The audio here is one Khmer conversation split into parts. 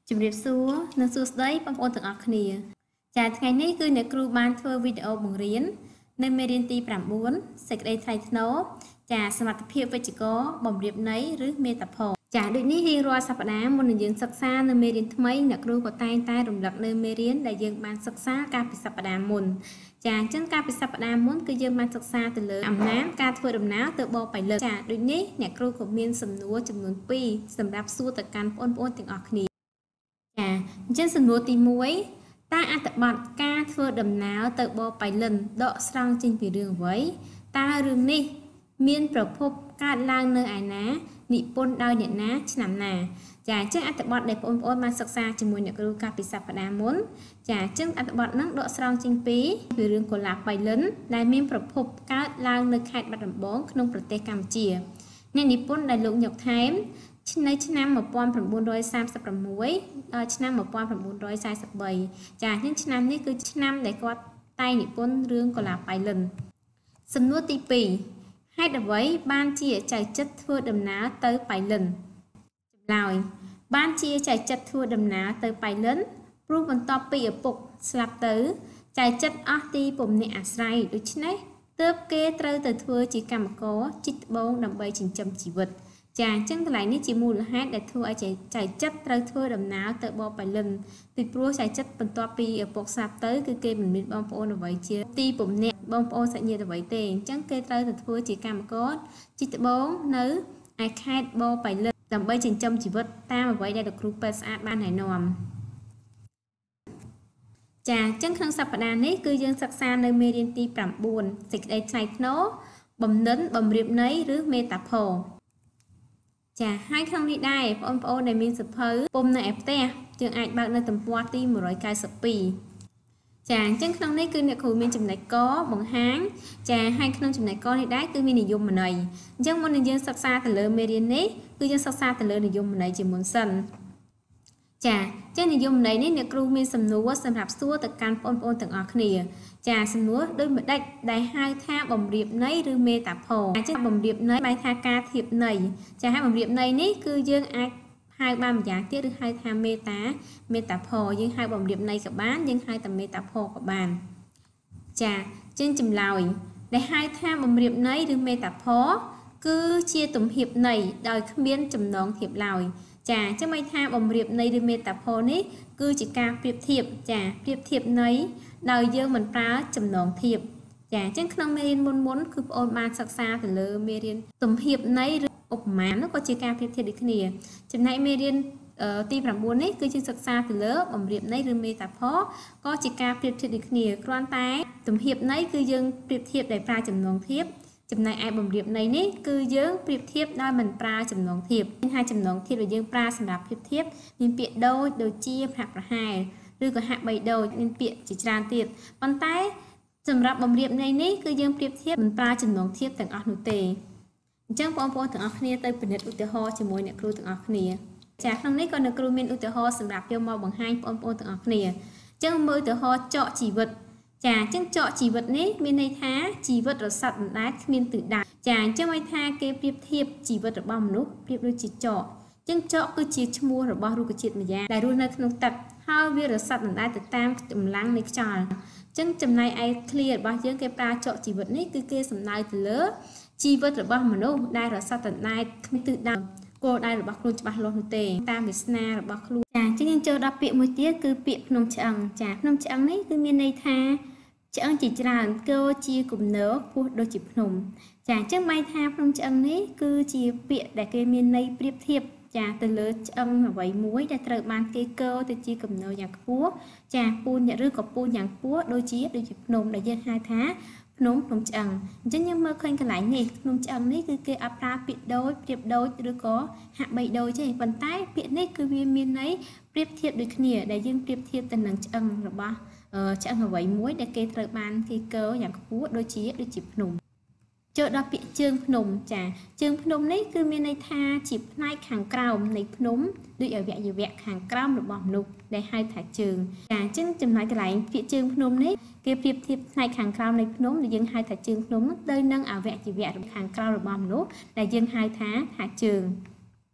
ជំរាបសួរនិងសួស្តីបងប្អូនទាំងអស់គ្នាចាថ្ងៃនេះគឺអ្នកគ្រូបានធ្វើវីដេអូបង្រៀននៅមេរៀនទី9សេចក្តីថ្លៃថ្នូរចាសមត្ថភាពវិជ្ជករបំរៀបន័យឬមេតាផរចាដូចនេះរៀងរាល់សប្តាហ៍មុននឹងយើងសិក្សានៅមេរៀនថ្មីអ្នកគ្រូក៏តែងតែរំលឹកនៅមេរៀនដែលយើងបានសិក្សាកាលពីសប្តាហ៍មុនចាអញ្ចឹងកាលពីសប្តាហ៍មុនគឺយើងបានសិក្សាទៅលើអំណាចការធ្វើដំណើរទៅបបៃលិកចាដូចនេះអ្នកគ្រូក៏មានសំណួរចំនួន2សម្រាប់សួរទៅកាន់បងប្អូនទាំងអស់គ្នាចាអញ្ចឹងសំណួរទី1តើអត្ថបទការធ្វើដំណើរទៅបបៃលិនដកស្រង់ចេញពីរឿងអ្វីតើរឿងនេះមានប្រភពកើតឡើងនៅឯណានិពន្ធដោយអ្នកណាឆ្នាំណាចាអញ្ចឹងអត្ថបទដែលបងប្អូនបានសិក្សាជាមួយអ្នកគ្រូកាលពីសប្តាហ៍មុនចាអញ្ចឹងអត្ថបទហ្នឹងដកស្រង់ចេញពីរឿងកុលាបបៃលិនដែលមានប្រភពកើតឡើងនៅខេត្តបាត់ដំបងក្នុងប្រទេសកម្ពុជាអ្នកនិពន្ធដែលលោកញឹកថែមនៅឆ្នាំ1936ដល់ឆ្នាំ1943ចាអញ្ចឹងឆ្នាំនេះគឺឆ្នាំដែលគាត់តែងនិពន្ធរឿងកុលាបបៃលិនសំណួរទី2ហេតុអ្វីបានជាចៅចិត្រធ្វើដំណើរទៅបៃលិនចម្លើយបានជាចៅចិត្រធ្វើដំណើរទៅបៃលិនព្រោះបន្ទាប់ពីឪពុកស្លាប់ទៅចៅចិត្រអស់ទីពំនាក់អាស្រ័យដូច្នេះទើបគេត្រូវទៅធ្វើជាកម្មករជីកត្បូងដើម្បីចិញ្ចឹមជីវិតចាអញ្ចឹងកន្លែងនេះជាមូលហេតុដែលធ្វើឲ្យចៅចិត្រត្រូវធ្វើដំណើរទៅបបៃលិនពីព្រោះចៅចិត្របន្ទាប់ពីឪពុកស្លាប់ទៅគឺគេមិនមានបងប្អូនអ្វីជាទីពំនាក់បងប្អូនសាច់ញាតិអ្វីទេអញ្ចឹងគេត្រូវទៅធ្វើជាកម្មករជីកត្បូងនៅឯខេត្តបបៃលិនដើម្បីចិញ្ចឹមជីវិតតាមអ្វីដែលលោកគ្រូពេទ្យស្អាតបានណែនាំចាអញ្ចឹងក្នុងសប្តាហ៍នេះគឺយើងសិក្សានៅមេរៀនទី9សេចក្តីថ្លៃថ្នូរបំណិនបំរៀបន័យឬមេតាផរចាហើយក្នុងនេះដែរបងប្អូនដែលមានសភៅពុំនៅឯផ្ទះយើងអាចបើកនៅទំព័រទី192ចាអញ្ចឹងក្នុងនេះគឺអ្នកគ្រូមានចំណុចកបង្ហាញចាហើយក្នុងចំណុចកនេះដែរគឺមាននិយមន័យអញ្ចឹងមុននឹងយើងសិក្សាទៅលើមេរៀននេះគឺយើងសិក្សាទៅលើនិយមន័យជាមុនសិនចាចឹងនិយមន័យនេះអ្នកគ្រូមានសំណួរសម្រាប់សួរទៅកាន់បងប្អូនទាំងអស់គ្នាចាសំណួរដូចម្ដេចដែលហៅថាបំរៀបន័យឬមេតាផរចាបំរៀបន័យបែរថាការធៀបន័យចាហើយបំរៀបន័យនេះគឺយើងអាចហៅបានម្យ៉ាងទៀតឬហៅថាមេតាផរយើងហៅបំរៀបន័យក៏បានយើងហៅតែមេតាផរក៏បានចាចឹងចម្លើយដែលហៅថាបំរៀបន័យឬមេតាផរគឺជាទំហៀបន័យដោយគ្មានចំណងធៀបឡើយចាអញ្ចឹងមិនថាបំរៀបន័យឬមេតាផរនេះគឺជាការប្រៀបធៀបចាប្រៀបធៀបន័យដោយយើងមិនប្រើចំណងធៀបចាអញ្ចឹងក្នុងមេរៀនមុនគឺបងអូនបានសិក្សាទៅលើមេរៀនទំហៀបន័យឬឧបមានោះក៏ជាការប្រៀបធៀបដូចគ្នាចំណែកមេរៀនទី9នេះគឺជាសិក្សាទៅលើបំរៀបន័យឬមេតាផរក៏ជាការប្រៀបធៀបដូចគ្នាគ្រាន់តែទំហៀបន័យគឺយើងប្រៀបធៀបដោយប្រើចំណងធៀបចំណែកឯបំរៀបន័យនេះគឺយើងប្រៀបធៀបដោយមិនប្រើចំណងធៀបមានថាចំណងធៀបដែលយើងប្រើសម្រាប់ប្រៀបធៀបមានពាក្យដូចជាប្រហាក់ប្រហែលឬក៏ហាក់បីដូចមានពាក្យជាច្រើនទៀតប៉ុន្តែសម្រាប់បំរៀបន័យនេះគឺយើងប្រៀបធៀបមិនប្រើចំណងធៀបទាំងអស់នោះទេអញ្ចឹងបងប្អូនទាំងអស់គ្នាទៅពិនិត្យឧទាហរណ៍ជាមួយអ្នកគ្រូទាំងអស់គ្នាចាក្នុងនេះក៏អ្នកគ្រូមានឧទាហរណ៍សម្រាប់យកមកបង្ហាញបងប្អូនទាំងអស់គ្នាអញ្ចឹងមើលឧទាហរណ៍ចកជីវិតចាអញ្ចឹងចកជីវិតនេះមានន័យថាជីវិតរស័ព្ទអណ្ដែតគ្មានទិសដៅចាអញ្ចឹងន័យថាគេប្រៀបធៀបជីវិតរបស់មនុស្សប្រៀបដូចជាចកអញ្ចឹងចកគឺជាឈ្មោះរបស់រុក្ខជាតិម្យ៉ាងដែលរស់នៅក្នុងទឹកហើយវារស័ព្ទអណ្ដែតទៅតាមកម្លាំងនៃខ្យល់អញ្ចឹងចំណែកឯឃ្លារបស់យើងគេប្រើចកជីវិតនេះគឺគេសំដៅទៅលើជីវិតរបស់មនុស្សដែលរស័ព្ទអណ្ដែតគ្មានទិសដៅគោលដៅរបស់ខ្លួនច្បាស់លាស់នោះទេតាមវាសនារបស់ខ្លួនចាអញ្ចឹងយើងចូលដល់ពាក្យមួយទៀតគឺពាក្យភ្នំឆ្អឹងចាភ្នំឆ្អឹងនេះគឺមានន័យថាឆ្អឹងជាច្រើនគឺជាគំនរពោះដូចជាភ្នំចាអញ្ចឹងបែរថាភ្នំឆ្អឹងនេះគឺជាពាក្យដែលគេមានន័យប្រៀបធៀបចាទៅលើឆ្អឹងអ្វីមួយដែលត្រូវបានគេកើទៅជាគំនរយ៉ាងខ្ពស់ចាពូនឬក៏ពូនយ៉ាងខ្ពស់ដូចជាភ្នំដែលយើងហៅថាភ្នំឆ្អឹងអញ្ចឹងយើងមើលឃើញកន្លែងនេះភ្នំឆ្អឹងនេះគឺគេអត់ប្រើពាក្យដូចប្រៀបដូចឬក៏ហាក់បីដូចទេប៉ុន្តែពាក្យនេះគឺវាមានន័យប្រៀបធៀបដូចគ្នាដែលយើងប្រៀបធៀបទៅនឹងឆ្អឹងរបស់ឆ្អឹងអ្វីមួយដែលគេត្រូវបានគេកើយ៉ាងខ្ពស់ដូចជាភ្នំចូលដល់ពាក្យជើងភ្នំចាជើងភ្នំនេះគឺមានន័យថាជាផ្នែកខាងក្រោមនៃភ្នំដូចអវយវៈខាងក្រោមរបស់មនុស្សដែលហៅថាជើងចាអញ្ចឹងចំណែកកន្លែងពាក្យជើងភ្នំនេះគេប្រៀបធៀបផ្នែកខាងក្រោមនៃភ្នំដែលយើងហៅថាជើងភ្នំទៅនឹងអវយវៈខាងក្រោមរបស់មនុស្សដែលយើងហៅថាជើង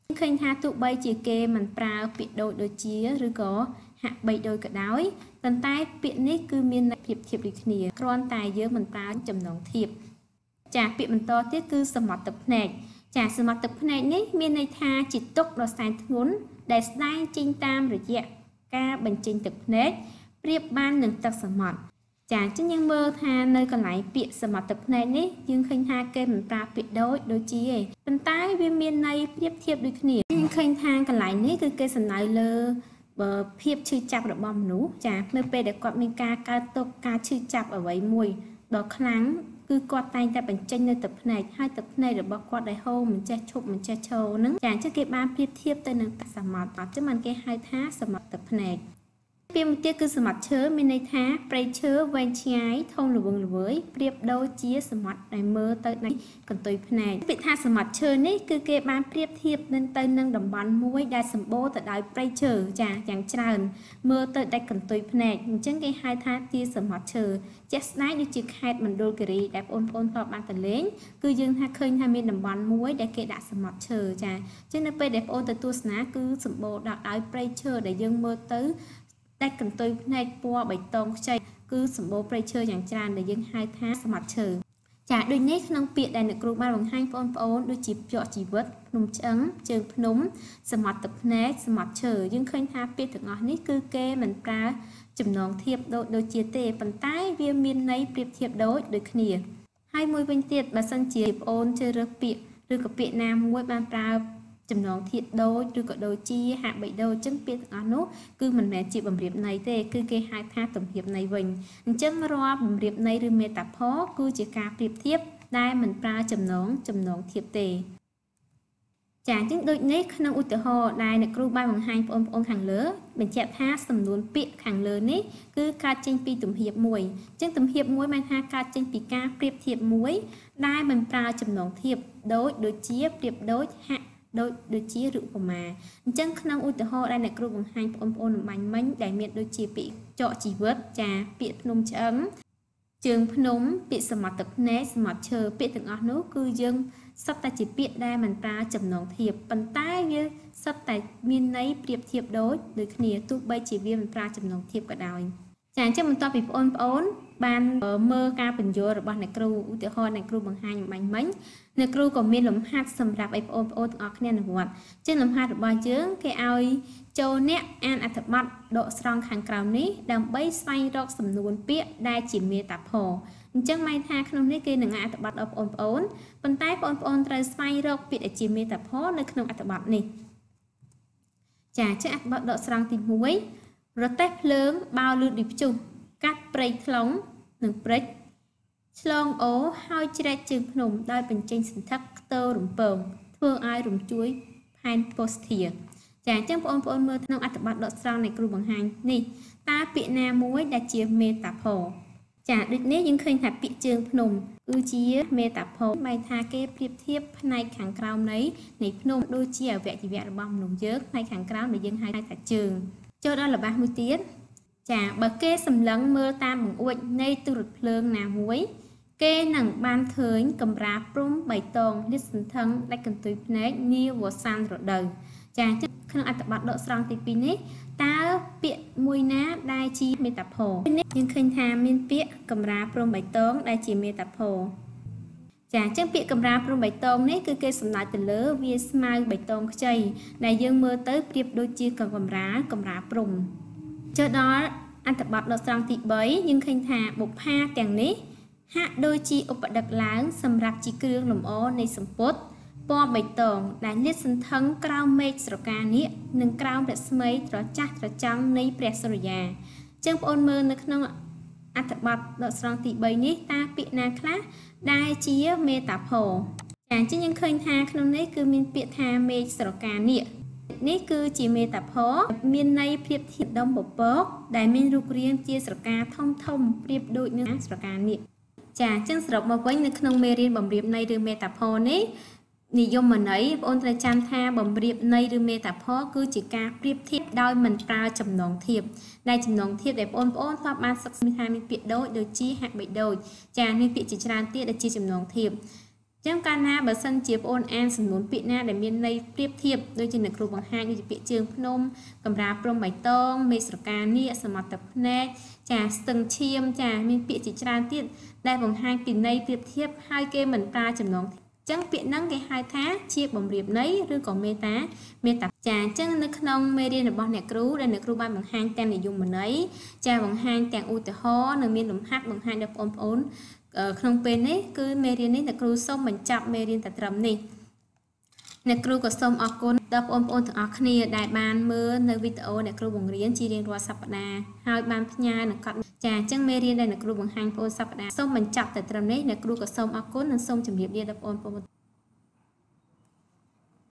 ឃើញថាទូបីជាគេមិនប្រើពាក្យដូចជាឬក៏ហាក់បីដូចក៏ដោយប៉ុន្តែពាក្យនេះគឺមានន័យប្រៀបធៀបដូចគ្នាគ្រាន់តែយើងមិនប្រើចំណងធៀបចាពាក្យបន្តទៀតគឺសមុទ្រទឹកភ្នែកចាសមុទ្រទឹកភ្នែកនេះមានន័យថាជាទុក្ខដ៏សែនធ្ងន់ដែលស្ដែងចេញតាមរយៈការបញ្ចេញទឹកភ្នែកប្រៀបបាននឹងទឹកសមុទ្រចាអញ្ចឹងយើងមើលថានៅកន្លែងពាក្យសមុទ្រទឹកភ្នែកនេះយើងឃើញថាគេមិនប្រើពាក្យដូចជាទេប៉ុន្តែវាមានន័យប្រៀបធៀបដូចគ្នាយើងឃើញថាកន្លែងនេះគឺគេសំដៅលើភាពឈឺចាប់របស់មនុស្សចានៅពេលដែលគាត់មានការកើតទុក្ខការឈឺចាប់អ្វីមួយដ៏ខ្លាំងគឺគាត់តែងតែបញ្ចេញនៅទឹកភ្នែកហើយទឹកភ្នែករបស់គាត់ដែលហូរមិនចេះឈប់មិនចេះឈរហ្នឹងចាអញ្ចឹងគេបានប្រៀបធៀបទៅនឹងសមុទ្រអញ្ចឹងបានគេហៅថាសមុទ្រទឹកភ្នែកពាក្យមួយទៀតគឺសមុទ្រឈើមានន័យថាព្រៃឈើវែងឆ្ងាយធំល្វឹងល្វើយប្រៀបដូចជាសមុទ្រដែលមើលទៅដាច់កន្ទុយភ្នែកពាក្យថាសមុទ្រឈើនេះគឺគេបានប្រៀបធៀបទៅនឹងតំបន់មួយដែលសម្បូរទៅដោយព្រៃឈើចាយ៉ាងច្រើនមើលទៅដាច់កន្ទុយភ្នែកអញ្ចឹងគេហៅថាទីសមុទ្រឈើជាក់ស្ដែងដូចជាខេត្តមណ្ឌលគិរីដែលបងប្អូនធ្លាប់បានទៅលេងគឺយើងថាឃើញថាមានតំបន់មួយដែលគេដាក់សមុទ្រឈើចាអញ្ចឹងនៅពេលដែលបងប្អូនទៅទស្សនាគឺសម្បូរដោយព្រៃឈើដែលយើងមើលទៅដាច់កន្ទុយភ្នែកពណ៌បៃតងខ្ចីគឺសម្បូរព្រៃឈើយ៉ាងច្រើនដែលយើងហៅថាសមុទ្រឈើចាដូចនេះក្នុងពាក្យដែលអ្នកគ្រូបានបង្ហាញបងប្អូនដូចជាភ្ជាប់ជីវិតភ្នំឆ្អឹងជើងភ្នំសមុទ្រទឹកភ្នែកសមុទ្រឈើយើងឃើញថាពាក្យទាំងអស់នេះគឺគេមិនប្រើចំណងធៀបដូចជាទេប៉ុន្តែវាមានន័យប្រៀបធៀបដូចគ្នាហើយមួយវិញទៀតបើសិនជាបងប្អូនជ្រើសរើសពាក្យឬក៏ពាក្យណាមួយបានប្រើចំណងធៀបដូចឬក៏ដូចជាហាក់បីដូចអញ្ចឹងពាក្យទាំងអស់នោះគឺមិនមែនជាបំរាបន័យទេគឺគេហៅថាទំពាបន័យវិញអញ្ចឹងរាល់បំរាបន័យឬមេតាផរគឺជាការប្រៀបធៀបដែលមិនប្រើចំណងធៀបទេចាអញ្ចឹងដូចនេះក្នុងឧទាហរណ៍ដែលអ្នកគ្រូបានបង្ហាញបងប្អូនខាងលើបញ្ជាក់ថាសំនួនពាក្យខាងលើនេះគឺកើតចេញពីទំពាបមួយអញ្ចឹងទំពាបមួយមានថាកើតចេញពីការប្រៀបធៀបមួយដែលមិនប្រើចំណងធៀបដូចជាប្រៀបដូចហាក់ដូចជាឬឧបមាអញ្ចឹងក្នុងឧទាហរណ៍ដែលអ្នកគ្រូបង្ហាញបងប្អូនអំបញ្ញមិញដែលមានដូចជាពាក្យចកជីវិតចាពាក្យភ្នំឆ្អឹងជើងភ្នំពាក្យសមុទ្រទឹកភ្នែកសមុទ្រឈើពាក្យទាំងអស់នោះគឺយើងសុទ្ធតែជាពាក្យដែលមិនប្រើចំណងធៀបប៉ុន្តែវាសុទ្ធតែមានន័យប្រៀបធៀបដូចគ្នាទោះបីជាវាមិនប្រើចំណងធៀបក៏ដោយចាអញ្ចឹងបន្ទាប់ពីបងប្អូនបានមើលការបញ្យល់របស់អ្នកគ្រូឧទាហរណ៍អ្នកគ្រូបង្ហាញអំបញ្ញមិញអ្នកគ្រូក៏មានលំហាត់សម្រាប់ឲ្យបងប្អូនទាំងអស់គ្នាអនុវត្តជាលំហាត់របស់យើងគេឲ្យចូលអ្នកអានអត្ថបទដកស្រង់ខាងក្រោមនេះដើម្បីស្វែងរកសំនួនពាក្យដែលជាមេតាផរអញ្ចឹងមានថាក្នុងនេះគេនឹងអានអត្ថបទដល់បងប្អូនប៉ុន្តែបងប្អូនត្រូវស្វែងរកពាក្យដែលជាមេតាផរនៅក្នុងអត្ថបទនេះចាអត្ថបទដកស្រង់ទី1រទេះភ្លើងបោលឺដូចព្យុះកាត់ព្រៃថ្លុងនិងព្រិចឆ្លងអូហើយជ្រែកជើងភ្នំដោយបញ្ចេញសន្ធឹកខ្ទររំពងធ្វើឲ្យរំជួយផែនពោស្ធាចាអញ្ចឹងបងប្អូនមើលក្នុងអត្ថបទដកស្រង់នៃគ្រូបង្ហាញនេះតើពាក្យណាមួយដែលជាមេតាផរចាដូចនេះយើងឃើញថាពាក្យជើងភ្នំគឺជាមេតាផរหมายថាគេប្រៀបធៀបផ្នែកខាងក្រោមនៃភ្នំដូចជាអវយវៈរបស់មនុស្សយើងផ្នែកខាងក្រោមដែលយើងហៅថាជើងចូលដល់ល្បះមួយទៀតចាបើគេសម្លឹងមើលតាមបង្អួចនៃទូរទស្សន៍ភ្លើងណាមួយគេនឹងបានឃើញកម្រាលព្រំបៃតងលាតសន្ធឹងដាច់កន្ទុយភ្នែកនាវស្សានរដូវចាក្នុងអត្ថបទដកស្រង់ទី2នេះតើពាក្យមួយណាដែលជាមេតាផរនេះយើងឃើញថាមានពាក្យកម្រាលព្រំបៃតងដែលជាមេតាផរចាអញ្ចឹងពាក្យកម្រាលព្រំបៃតងនេះគឺគេសំដៅទៅលើវាស្មៅបៃតងខ្ចីដែលយើងមើលទៅប្រៀបដូចជាកម្រាលព្រំចូលដល់អត្ថបទដកស្រង់ទី3យើងឃើញថាបុប្ផាទាំងនេះហាក់ដូចជាឧបដឹកឡើងសម្រាប់ជាគ្រឿងលម្អនៃសម្ពុតពណ៌បៃតងដែលលាតសន្ធឹងក្រោមមេឃស្រកានាគនិងក្រោមរស្មីត្រចះត្រចង់នៃព្រះសុរិយាចឹងបងប្អូនមើលនៅក្នុងអត្ថបទដកស្រង់ទី3នេះតើពាក្យណាខ្លះដែលជាមេតាផរចាអញ្ចឹងយើងឃើញថាក្នុងនេះគឺមានពាក្យថាមេឃស្រកានាគនេះគឺជាមេតាផរមានន័យប្រៀបធៀបដុំពពកដែលមានរូបរាងជាស្រកាធំប្រៀបដូចនឹងស្រកានាគចាអញ្ចឹងសរុបមកវិញនៅក្នុងមេរៀនបំរាបន័យឬមេតាផរនេះនិយមន័យបងប្អូនត្រូវចាំថាបំរាបន័យឬមេតាផរគឺជាការប្រៀបធៀបដោយមិនប្រើចំណងធៀបដែលចំណងធៀបដែលបងប្អូនធ្លាប់បានសិក្សាថាមានពាក្យដូចជាហាក់បីដូចចាមានពាក្យជាច្រើនទៀតដែលជាចំណងធៀបចឹងកាលណាបើសិនជាបងអូនអានសំណួរពាក្យណាដែលមានន័យប្រៀបធៀបដូចជាអ្នកគ្រូបង្ហាញដូចជាពាក្យជើងភ្នំកម្រាលព្រំបៃតងមេឃស្រកានាគសមុទ្រទឹកភ្នែកចាស្ទឹងឈាមចាមានពាក្យជាច្រើនទៀតដែលបង្ហាញពីន័យប្រៀបធៀបហើយគេមិនប្រើចំណងចឹងពាក្យហ្នឹងគេហៅថាជាបំរាបន័យឬក៏មេតាចាចឹងនៅក្នុងមេរៀនរបស់អ្នកគ្រូដែលអ្នកគ្រូបានបង្ហាញទាំងនិយមន័យចាបង្ហាញទាំងឧទាហរណ៍និងមានលំហាត់បង្ហាញដល់បងប្អូនក្នុងពេលនេះគឺមេរៀននេះអ្នកគ្រូសូមបញ្ចប់មេរៀនតែត្រឹមនេះអ្នកគ្រូក៏សូមអរគុណដល់បងប្អូនទាំងអស់គ្នាដែលបានមើលនៅវីដេអូអ្នកគ្រូបង្រៀនជារៀងរាល់សប្តាហ៍ហើយបានផ្ញើនិងកត់ចាអញ្ចឹងមេរៀនដែលអ្នកគ្រូបង្ហាញបងប្អូនសប្តាហ៍សូមបញ្ចប់តែត្រឹមនេះអ្នកគ្រូក៏សូមអរគុណនិងសូមជម្រាបលាដល់បងប្អូន